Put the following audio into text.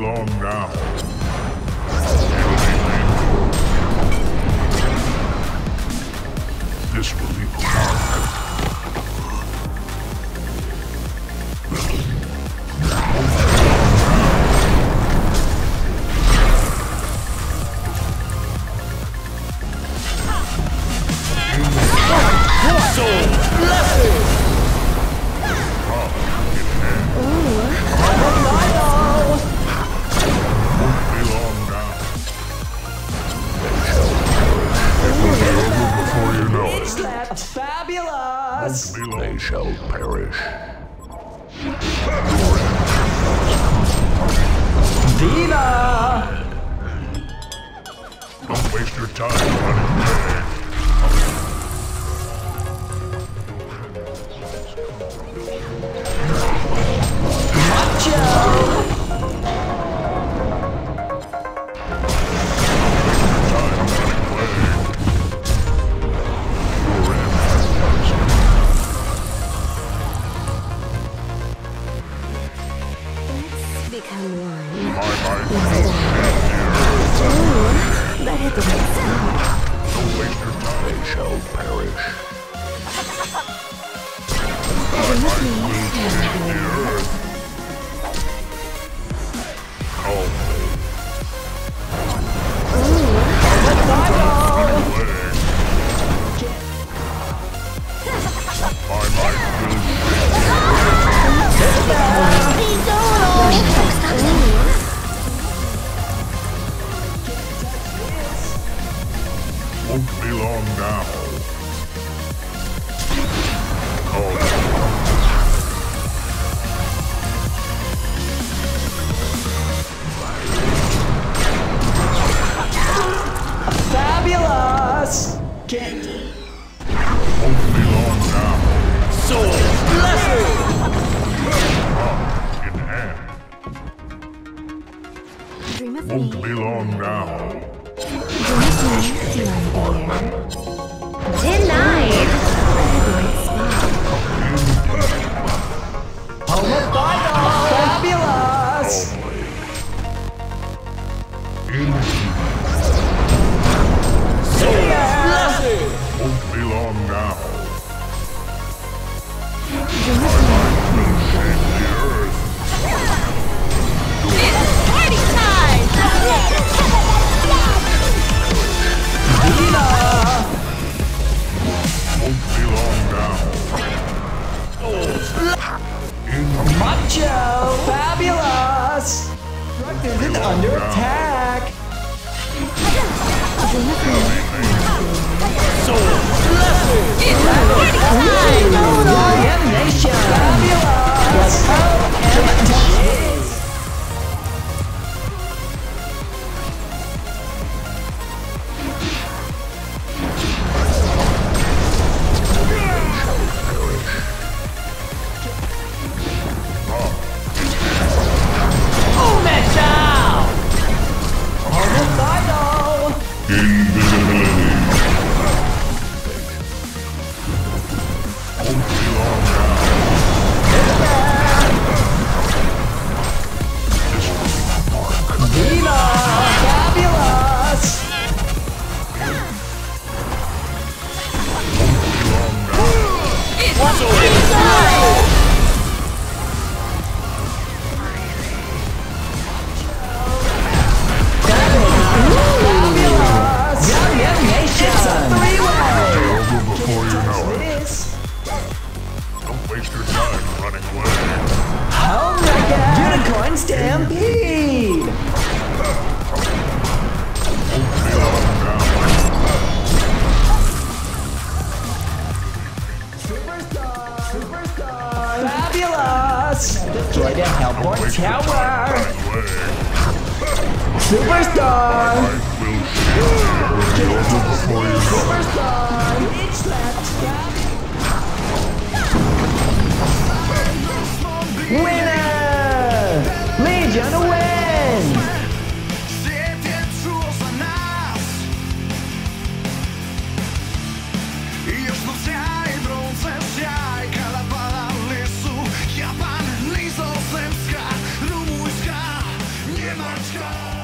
long now. This will be hard. Fabulous! They shall perish. Viva! Don't waste your time running away. Macho! Become one. My Better than myself. don't waste your time. They shall perish. Call me. My might won't be long now. Call me. Fabulous! Won't be long now. Soul Blessed! In hand. Dream of Won't me. be long now. Dream of me, dear. Denied. Fabulous! Soul Blessed! Won't be long now. Dream of me. Shake the earth. Party time! Won't be long now. Macho! Fabulous! Is under attack! Dream of me. Soul Blessed! Damnation! Fabulous! Invisibility. Won't be long now. This will be my mark. Viva! Fabulous! Won't be long now. Fabulous! Damnation! It's a three-way! Over before you know It it. is. Don't waste your time running away. Home wrecker! Unicorn Stampede! Won't be long now. Superstar! Fabulous! Destroy the Hellborn Waste your time Tower! running away. Superstar! I will shield you over before you know it. Superstar! It's left! Winner! Legion wins! Świecie czuło za nas I już nocjaj, brące siaj Kalapala lesu Japan, Lizozemska, Rumuńska Nie Let's go!